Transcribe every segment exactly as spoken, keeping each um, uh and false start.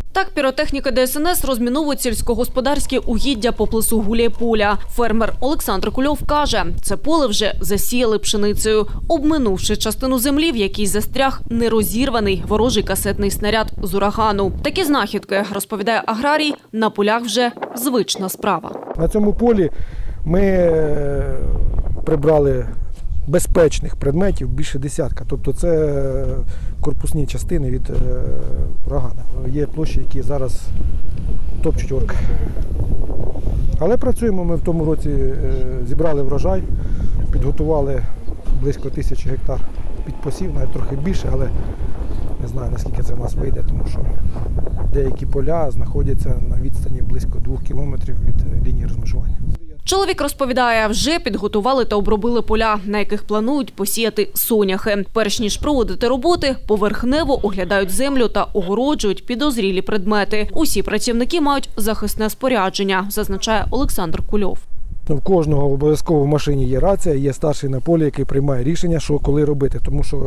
Так піротехніки Де Ес Ен Ес розміновують сільськогосподарські угіддя поблизу Гуляйполя. Фермер Олександр Кульов каже, це поле вже засіяли пшеницею, обминувши частину землі, в якій застряг нерозірваний ворожий касетний снаряд з урагану. Такі знахідки, розповідає аграрій, на полях вже звична справа. На цьому полі ми прибрали безпечних предметів більше десятка. Тобто це корпусні частини від урагана. Є площі, які зараз топчуть орки. Але працюємо, ми в тому році зібрали врожай, підготували близько тисячі гектар під посів, навіть трохи більше, але не знаю, наскільки це в нас вийде, тому що деякі поля знаходяться на відстані близько двох кілометрів від лінії розмежування. Чоловік розповідає, вже підготували та обробили поля, на яких планують посіяти соняхи. Перш ніж проводити роботи, поверхнево оглядають землю та огороджують підозрілі предмети. Усі працівники мають захисне спорядження, зазначає Олександр Кульов. В кожного обов'язково в машині є рація, є старший на полі, який приймає рішення, що коли робити, тому що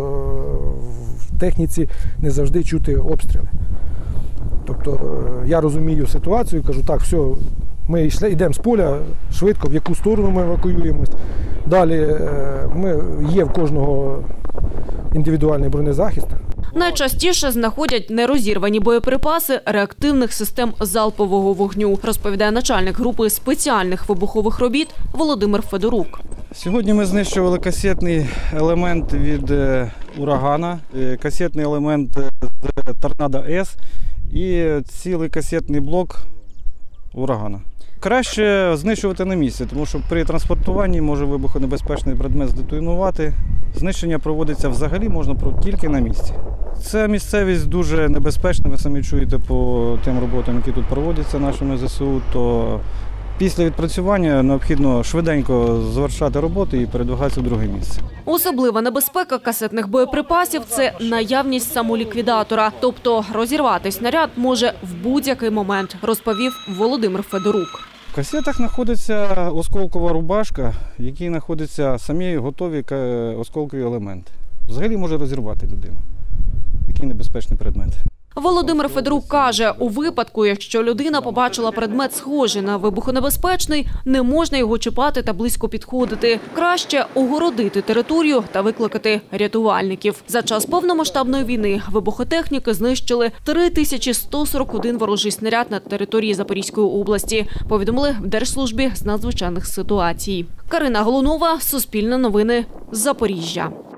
в техніці не завжди чути обстріли. Тобто я розумію ситуацію, кажу, так, все, ми йдемо з поля швидко, в яку сторону ми евакуюємось. Далі ми, є в кожного індивідуальний бронезахист. Найчастіше знаходять нерозірвані боєприпаси реактивних систем залпового вогню, розповідає начальник групи спеціальних вибухових робіт Володимир Федорук. Сьогодні ми знищували касетний елемент від урагана, касетний елемент з Торнадо С і цілий касетний блок урагана. Краще знищувати на місці, тому що при транспортуванні може вибухонебезпечний предмет здетонувати. Знищення проводиться взагалі можна тільки на місці. Ця місцевість дуже небезпечна, ви самі чуєте по тим роботам, які тут проводяться нашими Зе Се У, то після відпрацювання необхідно швиденько завершати роботи і передвигатися в друге місце. Особлива небезпека касетних боєприпасів – це наявність самоліквідатора. Тобто розірвати снаряд може в будь-який момент, розповів Володимир Федорук. В касетах знаходиться осколкова рубашка, в якій знаходяться самі готові осколкові елементи. Взагалі може розірвати людину. Такий небезпечний предмет. Володимир Федорук каже, у випадку, якщо людина побачила предмет схожий на вибухонебезпечний, не можна його чіпати та близько підходити. Краще огородити територію та викликати рятувальників. За час повномасштабної війни вибухотехніки знищили три тисячі сто сорок один ворожий снаряд на території Запорізької області, повідомили в Держслужбі з надзвичайних ситуацій. Карина Голунова, Суспільне новини, Запоріжжя.